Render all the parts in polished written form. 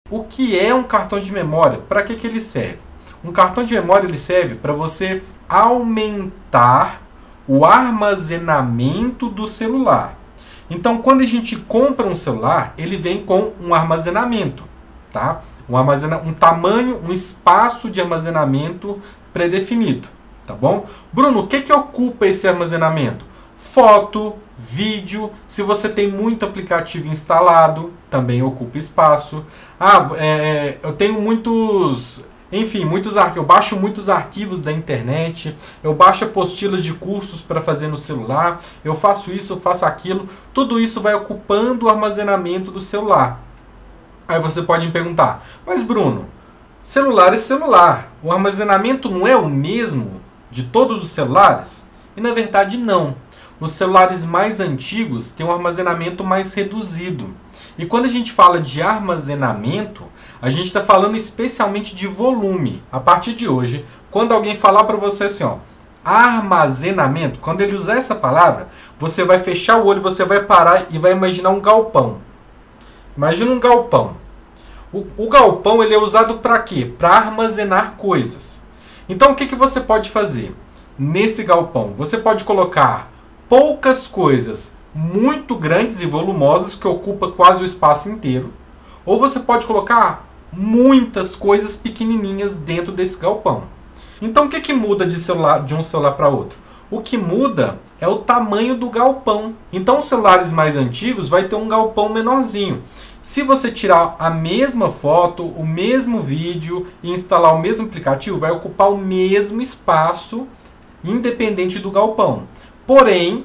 o que é um cartão de memória? Para que ele serve? Um cartão de memória ele serve para você aumentar o armazenamento do celular. Então, quando a gente compra um celular, ele vem com um armazenamento, tá? Um tamanho, um espaço de armazenamento predefinido, tá bom? Bruno, o que ocupa esse armazenamento? Foto, vídeo, se você tem muito aplicativo instalado, também ocupa espaço. Eu tenho muitos arquivos, eu baixo muitos arquivos da internet, eu baixo apostilas de cursos para fazer no celular, eu faço isso, eu faço aquilo, tudo isso vai ocupando o armazenamento do celular. Aí você pode me perguntar, mas Bruno, celular é celular, o armazenamento não é o mesmo de todos os celulares? E na verdade não. Os celulares mais antigos têm um armazenamento mais reduzido. E quando a gente fala de armazenamento, a gente está falando especialmente de volume. A partir de hoje, quando alguém falar para você assim, ó, armazenamento, quando ele usar essa palavra, você vai fechar o olho, você vai parar e vai imaginar um galpão. Imagina um galpão. O galpão ele é usado para quê? Para armazenar coisas. Então o que você pode fazer nesse galpão? Você pode colocar poucas coisas muito grandes e volumosas que ocupam quase o espaço inteiro. Ou você pode colocar muitas coisas pequenininhas dentro desse galpão. Então o que muda de um celular para outro? O que muda é o tamanho do galpão. Então os celulares mais antigos vai ter um galpão menorzinho. Se você tirar a mesma foto, o mesmo vídeo e instalar o mesmo aplicativo, vai ocupar o mesmo espaço, independente do galpão. Porém,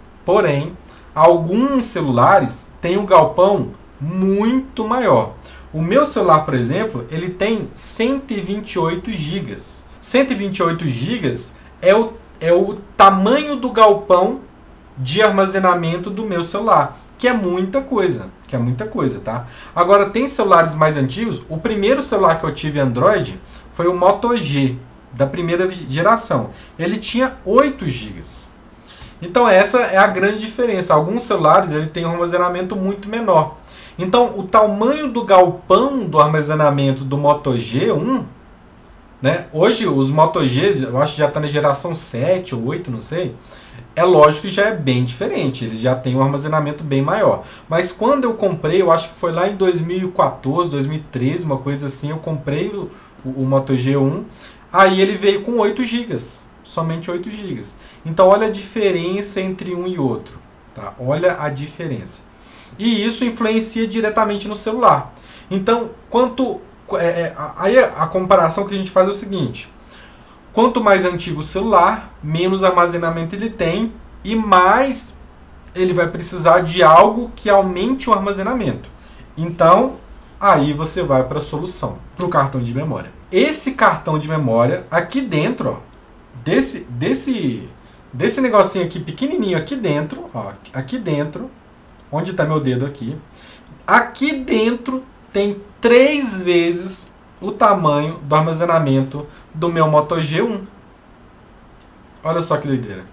alguns celulares têm um galpão muito maior. O meu celular, por exemplo, ele tem 128 GB. 128 GB é o tamanho do galpão de armazenamento do meu celular, que é muita coisa, tá? Agora, tem celulares mais antigos. O primeiro celular que eu tive Android foi o Moto G, da primeira geração. Ele tinha 8 GB. Então, essa é a grande diferença. Alguns celulares ele tem um armazenamento muito menor. Então, o tamanho do galpão do armazenamento do Moto G1, né? Hoje, os Moto Gs, eu acho que já está na geração 7 ou 8, não sei. É lógico que já é bem diferente, eles já têm um armazenamento bem maior. Mas quando eu comprei, eu acho que foi lá em 2014, 2013, uma coisa assim, eu comprei o Moto G1, aí ele veio com 8 GB, somente 8 GB. Então, olha a diferença entre um e outro, tá? Olha a diferença. E isso influencia diretamente no celular. Então, aí a comparação que a gente faz é o seguinte: quanto mais antigo o celular, menos armazenamento ele tem e mais ele vai precisar de algo que aumente o armazenamento. Então, aí você vai para a solução, para o cartão de memória. Esse cartão de memória, aqui dentro, ó, desse negocinho aqui pequenininho aqui dentro, ó, aqui dentro, onde está meu dedo aqui, aqui dentro tem 3 vezes o tamanho do armazenamento do meu Moto G1. Olha só que doideira.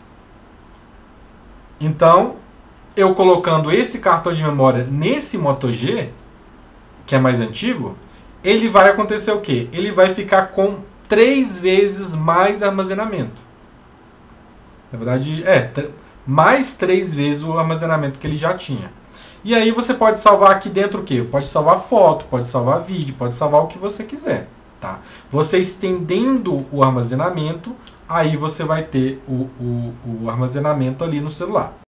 Então, eu colocando esse cartão de memória nesse Moto G, que é mais antigo, ele vai acontecer o quê? Ele vai ficar com 3 vezes mais armazenamento. Na verdade, mais 3 vezes o armazenamento que ele já tinha. E aí você pode salvar aqui dentro o quê? Pode salvar foto, pode salvar vídeo, pode salvar o que você quiser, tá? Você estendendo o armazenamento, aí você vai ter o armazenamento ali no celular.